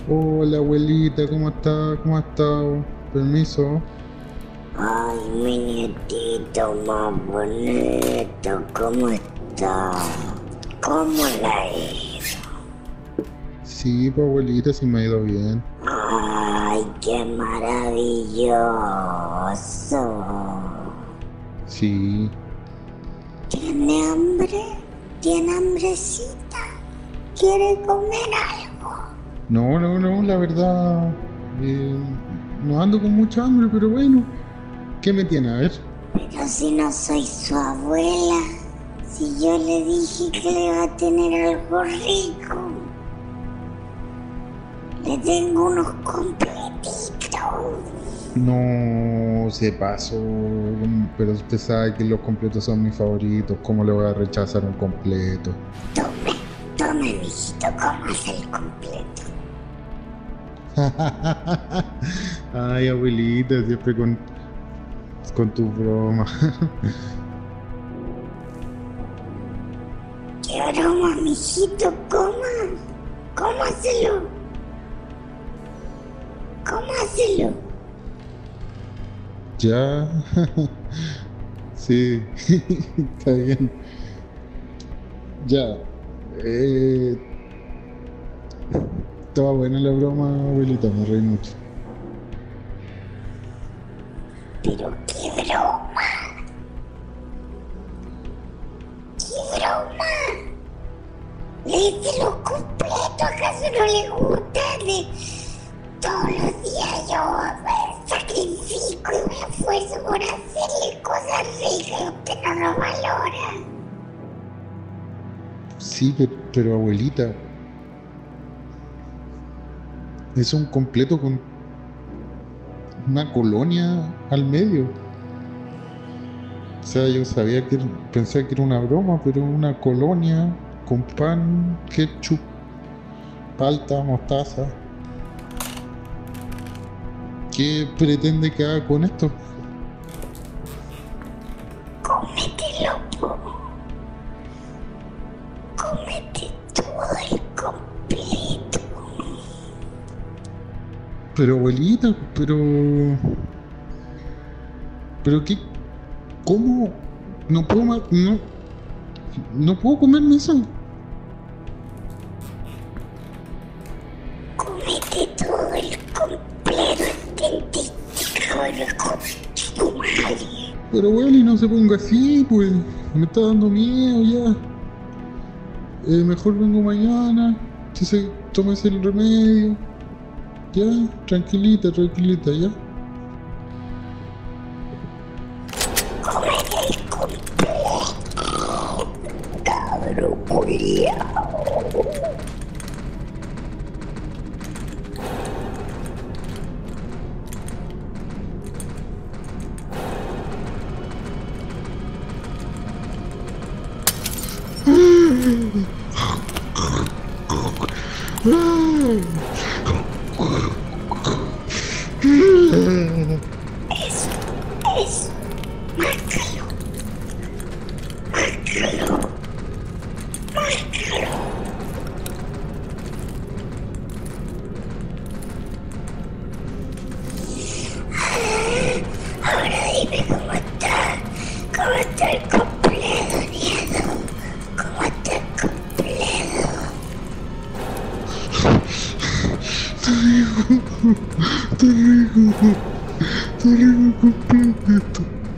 Hola abuelita, ¿cómo está? ¿Cómo ha estado? Permiso. Ay, mi nietito más bonito, ¿cómo está? ¿Cómo la es? Sí, pues abuelita, sí me ha ido bien. Ay, qué maravilloso. Sí. ¿Tiene hambre? ¿Tiene hambrecita? ¿Quiere comer algo? No, la verdad, no ando con mucha hambre, pero bueno, ¿qué me tiene? A ver. Pero si no soy su abuela, si yo le dije que le iba a tener algo rico, le tengo unos completitos. No se pasó, pero usted sabe que los completos son mis favoritos. ¿Cómo le voy a rechazar un completo? Tome, tome, mijito, comas el completo. Ay, abuelita, siempre con tu broma. ¡Qué broma, mijito! ¡Coma! ¡Cómaselo! ¡Cómaselo! Ya. Sí, está bien. Ya. Eh, Estaba buena la broma, abuelita, me reí mucho. Pero qué broma, qué broma. Léete los completos, ¿acaso no le gusta? Todos los días yo me sacrifico y me esfuerzo por hacerle cosas ricas y usted no lo valora. Sí, pero abuelita, es un completo con una colonia al medio. O sea, yo sabía pensé que era una broma, pero una colonia con pan, ketchup, palta, mostaza. ¿Qué pretende que haga con esto? Cómetelo, po. Cómete todo el completo. Pero abuelita, pero qué, ¿cómo? No puedo, no puedo comerme eso. Cómete todo el completo, entendiste, hijo de tu madre. Pero abueli, no se ponga así, pues. Me está dando miedo ya. Mejor vengo mañana. Si se tómese el remedio. Ya, tranquilita, tranquilita, ya. Cómete el completo, cabrón culiao. Eso, eso, máscalo, máscalo, máscalo. Ahora dime cómo está el completo, nieto, cómo está el completo. Te rico, te rico, te rico completo.